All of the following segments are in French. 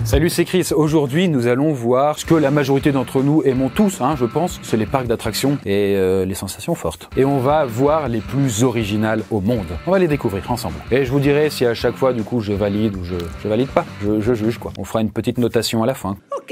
Salut, c'est Chris. Aujourd'hui, nous allons voir ce que la majorité d'entre nous aimons tous, je pense. C'est les parcs d'attractions et les sensations fortes. Et on va voir les plus originales au monde. On va les découvrir ensemble. Et je vous dirai si à chaque fois, du coup, je valide ou je valide pas. Je juge, quoi. On fera une petite notation à la fin. Ok.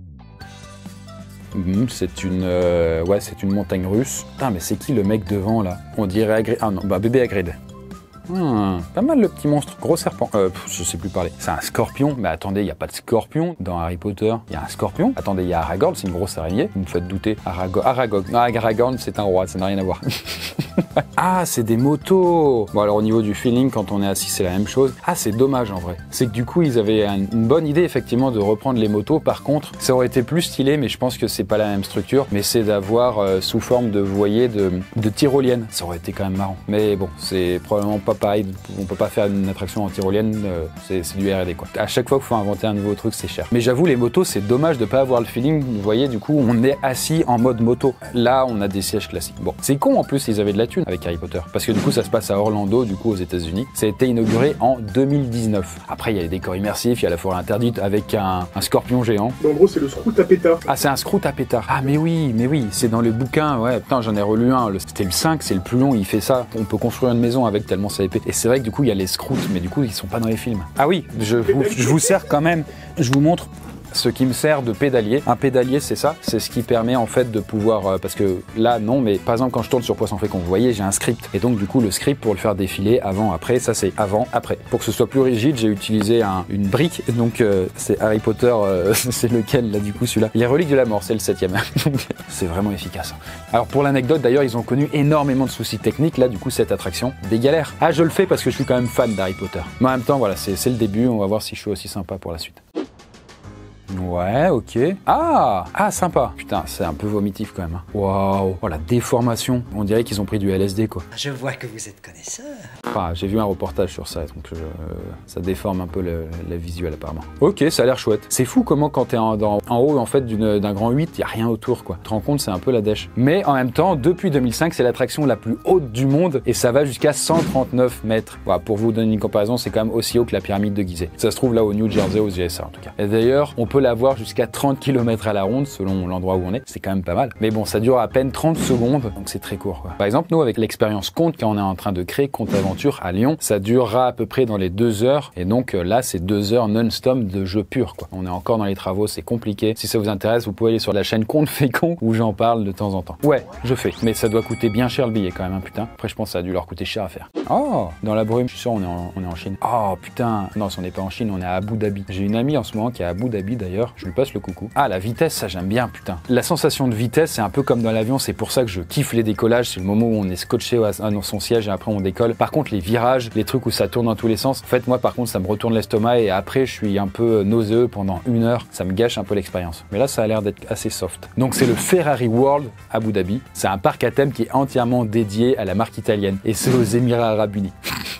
C'est une montagne russe. Putain, mais c'est qui le mec devant, là? On dirait Hagrid. Ah non, bébé Hagrid. Pas mal le petit monstre, gros serpent. Je sais plus parler. C'est un scorpion. Mais attendez, il n'y a pas de scorpion dans Harry Potter. Il y a un scorpion. Attendez, il y a Aragorn, c'est une grosse araignée. Vous me faites douter. Aragorn, c'est un roi, ça n'a rien à voir. Ah, c'est des motos. Bon, alors au niveau du feeling, quand on est assis, c'est la même chose. Ah, c'est dommage en vrai. C'est que du coup, ils avaient une bonne idée effectivement de reprendre les motos. Par contre, ça aurait été plus stylé, mais je pense que c'est pas la même structure. Mais c'est d'avoir sous forme de, vous voyez, de tyrolienne. Ça aurait été quand même marrant. Mais bon, c'est probablement pas pareil. On peut pas faire une attraction en tyrolienne. C'est du R&D quoi. À chaque fois qu'il faut inventer un nouveau truc, c'est cher. Mais j'avoue, les motos, c'est dommage de pas avoir le feeling. Vous voyez, du coup, on est assis en mode moto. Là, on a des sièges classiques. Bon, c'est con en plus, ils avaient de la thune avec Harry Potter. Parce que du coup, ça se passe à Orlando, du coup, aux États-Unis. Ça a été inauguré en 2019. Après, il y a les décors immersifs, il y a la forêt interdite avec un scorpion géant. En gros, c'est le Scout à pétard. Ah, c'est un Scout à pétard. Ah, mais oui, c'est dans les bouquins. Ouais, putain, j'en ai relu un. C'était le 5, c'est le plus long, il fait ça. On peut construire une maison avec tellement c'est épais. Et c'est vrai que du coup, il y a les Scouts, mais du coup, ils sont pas dans les films. Ah oui, je vous sers quand même. Je vous montre ce qui me sert de pédalier. Un pédalier, c'est ça. C'est ce qui permet en fait de pouvoir... parce que là, non, mais par exemple, quand je tourne sur Poisson Fécond, vous voyez, j'ai un script. Et donc, du coup, le script, pour le faire défiler avant, après, ça c'est avant, après. Pour que ce soit plus rigide, j'ai utilisé une brique. Donc, c'est Harry Potter, c'est lequel, là, du coup, celui-là? Les Reliques de la Mort, c'est le 7e. C'est vraiment efficace. Alors, pour l'anecdote, d'ailleurs, ils ont connu énormément de soucis techniques, là, du coup, cette attraction. Des galères. Ah, je le fais parce que je suis quand même fan d'Harry Potter. Mais en même temps, voilà, c'est le début. On va voir si je suis aussi sympa pour la suite. Ouais, ok. Ah, sympa. Putain, c'est un peu vomitif quand même. Waouh. Oh, la déformation. On dirait qu'ils ont pris du LSD, quoi. Je vois que vous êtes connaisseur. Enfin, j'ai vu un reportage sur ça, donc ça déforme un peu la visuelle, apparemment. Ok, ça a l'air chouette. C'est fou comment, quand t'es en haut, en fait, d'un grand 8, y a rien autour, quoi. Tu te rends compte, c'est un peu la dèche. Mais en même temps, depuis 2005, c'est l'attraction la plus haute du monde et ça va jusqu'à 139 mètres. Voilà, pour vous donner une comparaison, c'est quand même aussi haut que la pyramide de Gizeh. Ça se trouve là au New Jersey, aux USA, en tout cas. Et d'ailleurs, on peut la voir jusqu'à 30 km à la ronde selon l'endroit où on est. C'est quand même pas mal. Mais bon, ça dure à peine 30 secondes, donc c'est très court, quoi. Par exemple, nous, avec l'expérience Conte, quand on est en train de créer Conte Aventure à Lyon, ça durera à peu près dans les 2 heures. Et donc là, c'est 2 heures non-stop de jeu pur, quoi. On est encore dans les travaux, c'est compliqué. Si ça vous intéresse, vous pouvez aller sur la chaîne Conte Fécond où j'en parle de temps en temps. Ouais, je fais. Mais ça doit coûter bien cher le billet quand même, putain. Après, je pense que ça a dû leur coûter cher à faire. Oh, dans la brume, je suis sûr, on est en Chine. Oh, putain. Non, si on n'est pas en Chine, on est à Abu Dhabi. J'ai une amie en ce moment qui est à Abu Dhabi d'ailleurs. Je lui passe le coucou. Ah, la vitesse, ça j'aime bien, putain. La sensation de vitesse, c'est un peu comme dans l'avion, c'est pour ça que je kiffe les décollages, c'est le moment où on est scotché dans son siège et après on décolle. Par contre, les virages, les trucs où ça tourne dans tous les sens, en fait, moi par contre, ça me retourne l'estomac et après, je suis un peu nauséeux pendant 1 heure. Ça me gâche un peu l'expérience. Mais là, ça a l'air d'être assez soft. Donc, c'est le Ferrari World Abu Dhabi. C'est un parc à thème qui est entièrement dédié à la marque italienne et c'est aux Émirats Arabes Unis.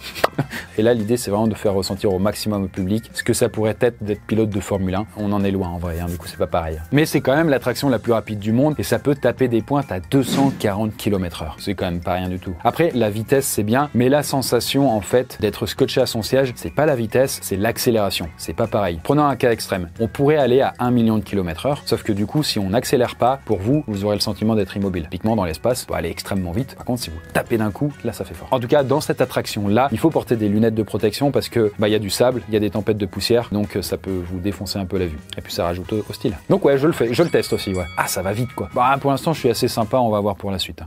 Et là, l'idée, c'est vraiment de faire ressentir au maximum au public ce que ça pourrait être d'être pilote de Formule 1. On en est loin en vrai, du coup, c'est pas pareil. Mais c'est quand même l'attraction la plus rapide du monde et ça peut taper des pointes à 240 km/h. C'est quand même pas rien du tout. Après, la vitesse, c'est bien, mais la sensation, en fait, d'être scotché à son siège, c'est pas la vitesse, c'est l'accélération. C'est pas pareil. Prenons un cas extrême. On pourrait aller à 1 million de km/h, sauf que du coup, si on n'accélère pas, pour vous, vous aurez le sentiment d'être immobile. Typiquement, dans l'espace, on peut aller extrêmement vite. Par contre, si vous tapez d'un coup, là, ça fait fort. En tout cas, dans cette attraction-là, il faut porter des lunettes de protection parce que y a du sable, il y a des tempêtes de poussière, donc ça peut vous défoncer un peu la vue. Et puis ça rajoute au style. Donc ouais, je le fais, je le teste aussi, ouais. Ah, ça va vite quoi. Bah pour l'instant, je suis assez sympa, on va voir pour la suite.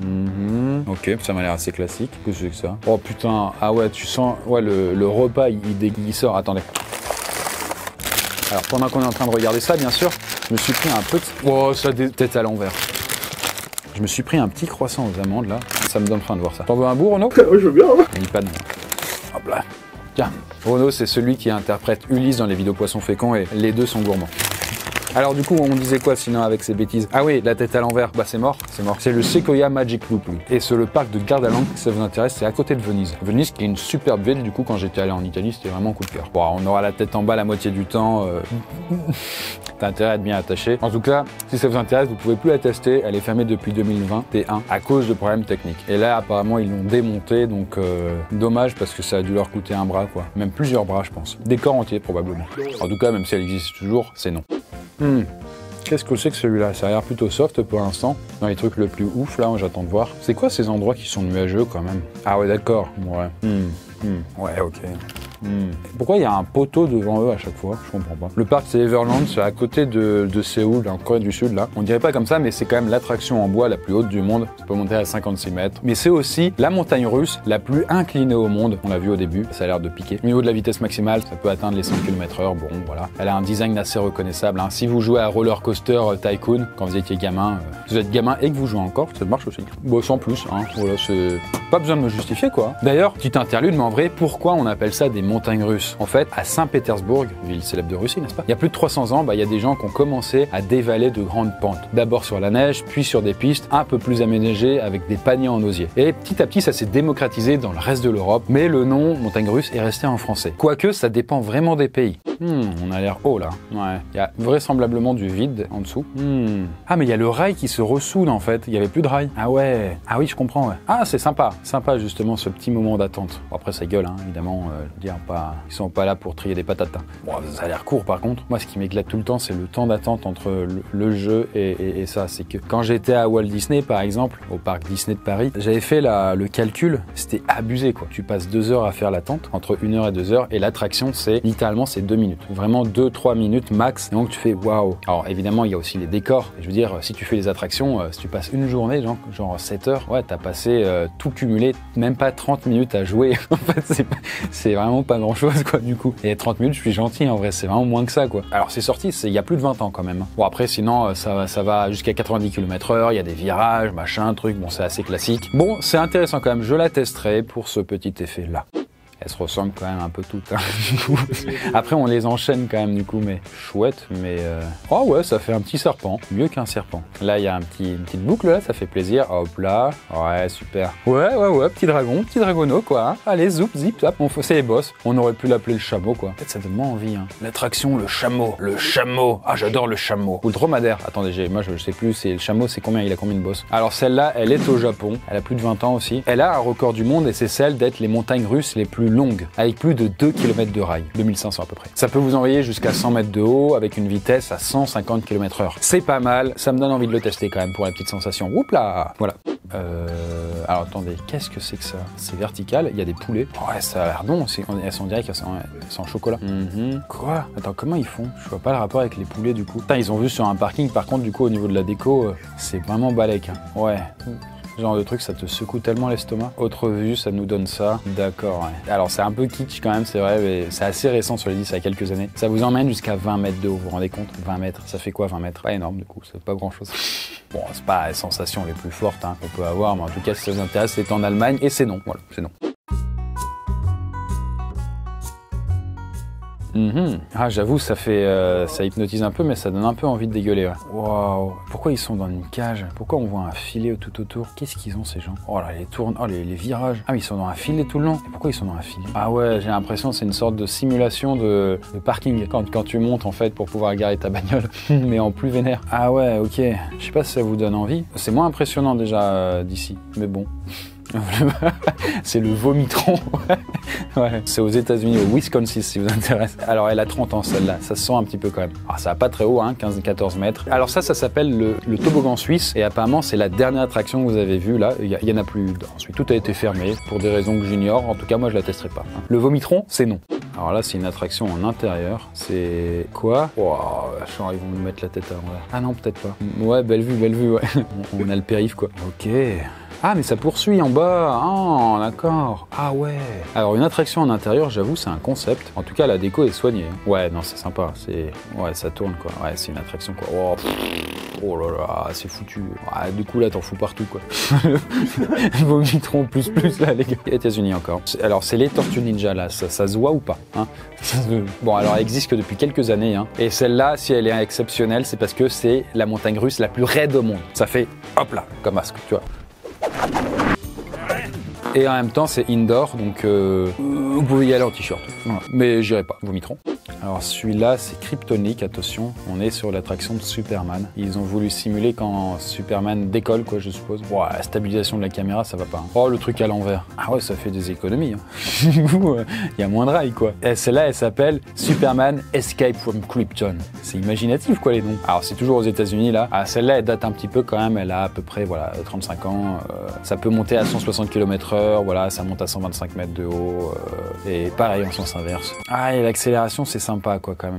Ok, ça m'a l'air assez classique. Qu'est-ce que c'est que ça? Oh putain, ah ouais, tu sens, ouais, le repas, il sort. Attendez. Alors pendant qu'on est en train de regarder ça, bien sûr, je me suis pris un petit... Oh, ça tête à l'envers. Je me suis pris un petit croissant aux amandes là, ça me donne faim de voir ça. T'en veux un bout, Renaud? Ouais, je veux bien. Il dit pas de non. Hop là. Tiens, Renaud, c'est celui qui interprète Ulysse dans les vidéos Poisson Fécond et les deux sont gourmands. Alors du coup, on disait quoi sinon avec ces bêtises? Ah oui, la tête à l'envers, bah c'est mort, c'est mort. C'est le Sequoia Magic Loop, lui. Et c'est le parc de Gardaland, si ça vous intéresse, c'est à côté de Venise. Venise qui est une superbe ville, du coup, quand j'étais allé en Italie, c'était vraiment un coup de cœur. Bon, on aura la tête en bas la moitié du temps. t'as intérêt à être bien attaché. En tout cas, si ça vous intéresse, vous pouvez plus la tester. Elle est fermée depuis 2021 à cause de problèmes techniques. Et là, apparemment, ils l'ont démontée, donc dommage parce que ça a dû leur coûter un bras, quoi. Même plusieurs bras, je pense. Des corps entiers, probablement. En tout cas, même si elle existe toujours, c'est non. Qu'est-ce que c'est que celui-là? Ça a l'air plutôt soft pour l'instant. Dans les trucs le plus ouf, là, j'attends de voir. C'est quoi ces endroits qui sont nuageux, quand même? Ah ouais, d'accord. Ouais. Ouais, ok. Pourquoi il y a un poteau devant eux à chaque fois? Je comprends pas. Le parc, c'est Everland, c'est à côté de Séoul, en Corée du Sud, là. On dirait pas comme ça, mais c'est quand même l'attraction en bois la plus haute du monde. Ça peut monter à 56 mètres. Mais c'est aussi la montagne russe la plus inclinée au monde. On l'a vu au début, ça a l'air de piquer. Au niveau de la vitesse maximale, ça peut atteindre les 100 km/h. Bon, voilà. Elle a un design assez reconnaissable, hein. Si vous jouez à Roller Coaster Tycoon, quand vous étiez gamin, vous êtes gamin et que vous jouez encore, ça marche aussi. Bon, sans plus, hein. Voilà, c'est pas besoin de me justifier, quoi. D'ailleurs, petite interlude, mais en vrai, pourquoi on appelle ça des montagnes russes? En fait, à Saint-Pétersbourg, ville célèbre de Russie, n'est-ce pas? Il y a plus de 300 ans, il y a des gens qui ont commencé à dévaler de grandes pentes. D'abord sur la neige, puis sur des pistes un peu plus aménagées avec des paniers en osier. Et petit à petit, ça s'est démocratisé dans le reste de l'Europe, mais le nom montagne russe est resté en français. Quoique, ça dépend vraiment des pays. On a l'air haut là. Ouais. Il y a vraisemblablement du vide en dessous. Ah, mais il y a le rail qui se ressoude en fait. Il y avait plus de rail. Ah ouais. Ah oui, je comprends. Ouais. Ah, c'est sympa. Sympa justement ce petit moment d'attente. Bon, après, ça gueule, hein, évidemment. Je veux dire, ils sont pas là pour trier des patates. Hein. Bon, ça a l'air court par contre. Moi, ce qui m'éclate tout le temps, c'est le temps d'attente entre le jeu et ça. C'est que quand j'étais à Walt Disney, par exemple, au parc Disney de Paris, j'avais fait le calcul. C'était abusé, quoi. Tu passes 2 heures à faire l'attente, entre 1 heure et 2 heures, et l'attraction, c'est littéralement 2 minutes. Vraiment 2-3 minutes max. Et donc tu fais waouh. Alors évidemment, il y a aussi les décors. Je veux dire, si tu fais les attractions, si tu passes une journée, genre 7 heures, ouais, t'as passé tout cumulé, même pas 30 minutes à jouer. En fait, c'est vraiment pas grand chose, quoi, du coup. Et 30 minutes, je suis gentil, en vrai, c'est vraiment moins que ça, quoi. Alors c'est sorti, il y a plus de 20 ans quand même. Bon, après, sinon, ça va jusqu'à 90 km/h, il y a des virages, machin, truc. Bon, c'est assez classique. Bon, c'est intéressant quand même. Je la testerai pour ce petit effet-là. Elles se ressemblent quand même un peu toutes, hein, du coup. Après, on les enchaîne quand même, du coup, mais chouette, mais... Oh ouais, ça fait un petit serpent, mieux qu'un serpent. Là, il y a une petite boucle, là, ça fait plaisir. Hop là, ouais, super. Ouais, petit dragon, petit dragonneau, quoi. Hein. Allez, zoup, zip, zap, c'est les boss. On aurait pu l'appeler le chameau, quoi. Peut-être ça donne moins envie, hein. L'attraction, le chameau. Le chameau. Ah, j'adore le chameau. Ou le dromadaire. Attendez, moi, je sais plus, c'est le chameau, c'est combien, il a combien de boss? Alors, celle-là, elle est au Japon. Elle a plus de 20 ans aussi. Elle a un record du monde et c'est celle d'être les montagnes russes les plus longue, avec plus de 2 km de rail, 2500 à peu près. Ça peut vous envoyer jusqu'à 100 mètres de haut avec une vitesse à 150 km/h. C'est pas mal, ça me donne envie de le tester quand même pour la petite sensation. Oups là. Voilà. Alors attendez, qu'est-ce que c'est que ça? C'est vertical, il y a des poulets. Ouais, ça a l'air bon, elles sont directes, elles sont en chocolat. Quoi? Attends, comment ils font? Je vois pas le rapport avec les poulets du coup. Putain, ils ont vu sur un parking, par contre du coup au niveau de la déco, c'est vraiment balèque. Hein. Ouais. Ce genre de truc, ça te secoue tellement l'estomac. Autre vue, ça nous donne ça. D'accord, ouais. Alors, c'est un peu kitsch quand même, c'est vrai, mais c'est assez récent, sur les 10, ça a quelques années. Ça vous emmène jusqu'à 20 mètres de haut, vous vous rendez compte? 20 mètres, ça fait quoi 20 mètres? Pas énorme, du coup, c'est pas grand-chose. Bon, c'est pas les sensations les plus fortes hein, qu'on peut avoir, mais en tout cas, si ça vous intéresse, c'est en Allemagne, et c'est non. Voilà, c'est non. Ah, j'avoue, ça hypnotise un peu, mais ça donne un peu envie de dégueuler. Ouais. Waouh. Pourquoi ils sont dans une cage? Pourquoi on voit un filet tout autour? Qu'est-ce qu'ils ont ces gens? Oh là, les virages. Ah, mais ils sont dans un filet tout le long. Et pourquoi ils sont dans un filet? Ah ouais, j'ai l'impression que c'est une sorte de simulation de parking quand tu montes en fait pour pouvoir garer ta bagnole, mais en plus vénère. Ah ouais, ok. Je sais pas si ça vous donne envie. C'est moins impressionnant déjà d'ici, mais bon. C'est le vomitron. Ouais. C'est aux États-Unis, au Wisconsin, si vous intéresse. Alors, elle a 30 ans, celle-là. Ça se sent un petit peu quand même. Alors, ça va pas très haut, hein, 15-14 mètres. Alors, ça s'appelle le toboggan suisse. Et apparemment, c'est la dernière attraction que vous avez vue, là. Il y en a plus. Ensuite, tout a été fermé pour des raisons que j'ignore. En tout cas, moi, je la testerai pas. Hein. Le vomitron, c'est non. Alors là, c'est une attraction en intérieur. C'est quoi? Wow, genre, ils vont nous mettre la tête à l'envers. Ah non, peut-être pas. Ouais, belle vue, ouais. On a le périph', quoi. Ok. Ah, mais ça poursuit en bas. Ah, d'accord. Ah ouais. Alors, une attraction en intérieur, j'avoue, c'est un concept. En tout cas, la déco est soignée. Ouais, non, c'est sympa. Ouais, ça tourne, quoi. Ouais, c'est une attraction, quoi. Oh là là, c'est foutu. Ah, du coup, là, t'en fous partout, quoi. Vomitron plus, là, les gars. États-Unis encore. Alors, c'est les Tortues Ninja, là. Ça se voit ou pas, hein? Bon, alors, elle existe que depuis quelques années, hein. Et celle-là, si elle est exceptionnelle, c'est parce que c'est la montagne russe la plus raide au monde. Ça fait, hop là, comme masque, tu vois. Et en même temps, c'est indoor, donc vous pouvez y aller en t-shirt. Voilà. Mais j'irai pas, vomitron. Alors celui-là, c'est Kryptonic, attention, on est sur l'attraction de Superman. Ils ont voulu simuler quand Superman décolle, quoi, je suppose. Wow, la stabilisation de la caméra, ça va pas. Hein. Oh, le truc à l'envers. Ah ouais, ça fait des économies. Hein. Du coup, il y a moins de rails, quoi. Et celle-là, elle s'appelle Superman Escape from Krypton. C'est imaginatif, quoi, les noms. Alors, c'est toujours aux États-Unis là. Ah, celle-là, elle date un petit peu quand même. Elle a à peu près, voilà, 35 ans. Ça peut monter à 160 km/h. Voilà, ça monte à 125 mètres de haut. Et pareil en sens inverse. Ah, et l'accélération, c'est sympa, quoi, quand même.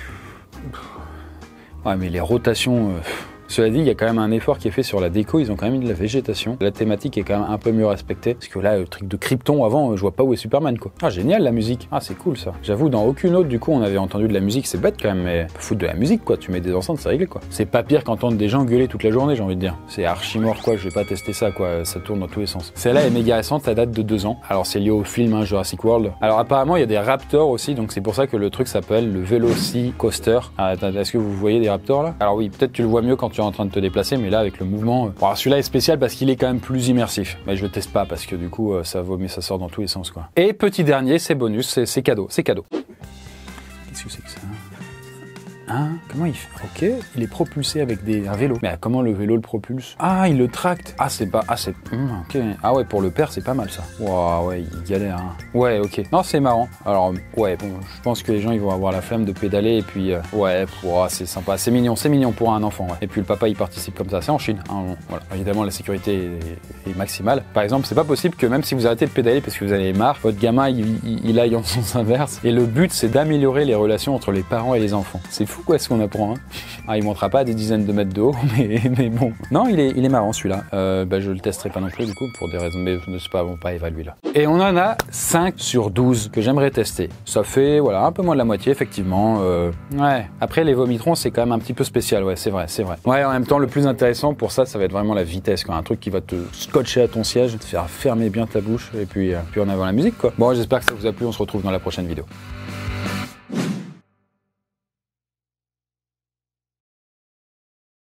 Ouais, mais les rotations... Cela dit, il y a quand même un effort qui est fait sur la déco, ils ont quand même mis de la végétation. La thématique est quand même un peu mieux respectée. Parce que là, le truc de Krypton avant, je vois pas où est Superman, quoi. Ah, génial la musique. Ah, c'est cool ça. J'avoue, dans aucune autre, du coup, on avait entendu de la musique, c'est bête quand même, mais foutre de la musique, quoi. Tu mets des enceintes, c'est réglé, quoi. C'est pas pire qu'entendre des gens gueuler toute la journée, j'ai envie de dire. C'est archi mort, quoi. Je vais pas tester ça, quoi. Ça tourne dans tous les sens. Celle-là est méga récente, ça date de 2 ans. Alors, c'est lié au film, hein, Jurassic World. Alors, apparemment, il y a des raptors aussi, donc c'est pour ça que le truc s'appelle le Velocicoaster. Ah, est-ce que vous voyez des raptors là? Alors oui, peut-être tu le vois mieux quand tu es en train de te déplacer, mais là avec le mouvement... Bon, celui-là est spécial parce qu'il est quand même plus immersif. Mais je le teste pas parce que du coup ça vaut, mais ça sort dans tous les sens, quoi. Et petit dernier, c'est bonus, c'est cadeau, c'est cadeau. Qu'est-ce que c'est que ça? Hein? Comment il fait? Ok, il est propulsé avec un vélo. Mais comment le vélo le propulse? Ah, il le tracte. Ah, c'est pas... Ah, c'est... ok. Ah ouais, pour le père, c'est pas mal, ça. Waouh, ouais, il galère, hein. Ouais, ok. Non, c'est marrant. Alors, ouais, bon, je pense que les gens, ils vont avoir la flemme de pédaler, et puis... ouais, c'est sympa. C'est mignon pour un enfant, ouais. Et puis, le papa, il participe comme ça. C'est en Chine, hein, bon, voilà. Évidemment, la sécurité est maximale. Par exemple, c'est pas possible que même si vous arrêtez de pédaler parce que vous en avez marre, votre gamin, il aille en sens inverse. Et le but, c'est d'améliorer les relations entre les parents et les enfants. C'est fou, quoi, ce qu'on apprend, hein. Ah, il montera pas à des dizaines de mètres de haut, mais bon. Non, il est marrant, celui-là. Je le testerai pas non plus, du coup, pour des raisons, mais je ne sais pas, on va pas évaluer là. Et on en a 5 sur 12 que j'aimerais tester. Ça fait, voilà, un peu moins de la moitié, effectivement. Ouais. Après, les vomitrons, c'est quand même un petit peu spécial, ouais, c'est vrai. Ouais, en même temps, le plus intéressant pour ça, ça va être vraiment la vitesse, quoi. Un truc qui va te scotcher à ton siège, te faire fermer bien ta bouche, et puis en avant la musique, quoi. Bon, j'espère que ça vous a plu, on se retrouve dans la prochaine vidéo.